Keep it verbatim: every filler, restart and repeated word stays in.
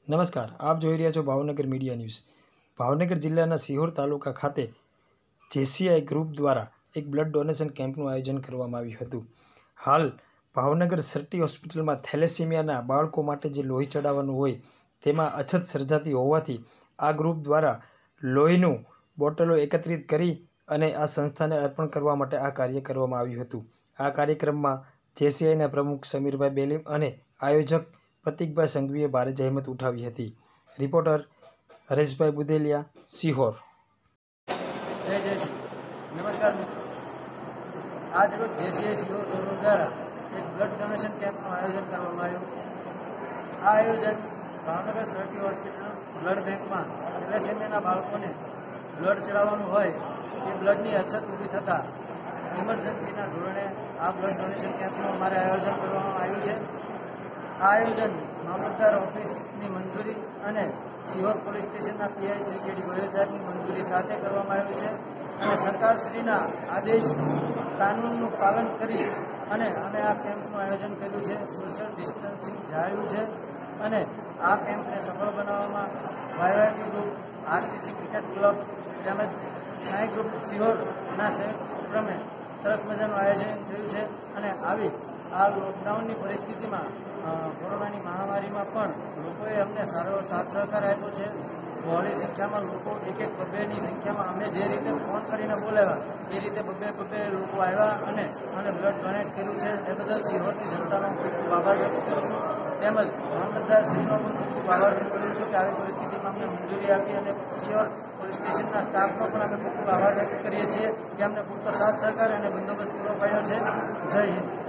નમસ્કાર, આપ જોઈ રહ્યા છો ભાવનગર મીડિયા ન્યૂઝ। ભાવનગર જિલ્લાના સિહોર તાલુકા ખાતે જેસીઆઈ ગ્રુપ દ્વારા એક બ્લડ ડોનેશન કેમ્પનું આયોજન કરવામાં આવ્યું હતું। હાલ ભાવનગર સરટી હોસ્પિટલમાં થેલેસીમિયાના બાળકો માટે જે લોહી ચડાવવાનું હોય તેમાં અછત સર્જાતી હોવાથી આ ગ્રુપ દ્વારા લોહીનું બોટલો એકત્રિત કરી અને આ સંસ્થાને અર્પણ કરવા માટે આ કાર્ય કરવામાં આવ્યું હતું। આ કાર્યક્રમમાં જેસીઆઈના પ્રમુખ સમીરભાઈ બેલીમ અને આયોજક પ્રતિકભાઈ સંઘવીએ ભારે જહેમત ઉઠાવી હતી। રિપોર્ટર હરેશભાઈ બુદેલિયા, સિહોર। જય જય શ્રી નમસ્કાર મિત્રો, આજ રોજ જેસીઆઈ સિહોર દ્વારા એક બ્લડ ડોનેશન કેમ્પનું આયોજન કરવામાં આવ્યું। આ આયોજન ભાવનગર સરટી હોસ્પિટલ બ્લડ બેંકમાં થેલેસેમિયાના બાળકોને બ્લડ ચડાવવાનું હોય એ બ્લડની અછત ઊભી થતાં ઇમરજન્સીના ધોરણે આ બ્લડ ડોનેશન કેમ્પનું અમારે આયોજન કરવામાં આવ્યું છે। આ આયોજન મામલતદાર ઓફિસની મંજૂરી અને સિહોર પોલીસ સ્ટેશનના પીઆઈ શ્રી કેડી ગોયલ સાહેબની મંજૂરી સાથે કરવામાં આવ્યું છે અને સરકારશ્રીના આદેશ કાનૂનનું પાલન કરી અને અમે આ કેમ્પનું આયોજન કર્યું છે। સોશિયલ ડિસ્ટન્સિંગ જાળવ્યું છે અને આ કેમ્પને સફળ બનાવવામાં YYP group, RCC cricket club તેમજ છાંય ગ્રુપ સિહોરના સંયુક્ત ઉપક્રમે સરસ મજાનું આયોજન થયું છે અને આવી આ લોકડાઉનની પરિસ્થિતિમાં કોરોનાની મહામારીમાં પણ લોકોએ અમને સારો સાથ સહકાર આપ્યો છે। બહોળી સંખ્યામાં લોકો એક એક બબ્બેની સંખ્યામાં અમે જે રીતે ફોન કરીને બોલાવ્યા એ રીતે બબ્બે બબ્બે લોકો આવ્યા અને અને બ્લડ ડોનેટ કર્યું છે। એ બદલ સિહોરની જનતાનો ખૂબ ખૂબ આભાર વ્યક્ત કરું છું। તેમજ મામલતદારશ્રીનો પણ ખૂબ ખૂબ આભાર વ્યક્ત કરું છું કે આવી પરિસ્થિતિમાં અમને મંજૂરી આપી અને સિહોર પોલીસ સ્ટેશનના સ્ટાફનો પણ અમે ખૂબ ખૂબ આભાર વ્યક્ત કરીએ છીએ કે અમને પૂરતો સાથ સહકાર અને બંદોબસ્ત પૂરો પાડ્યો છે। જય હિન્દ।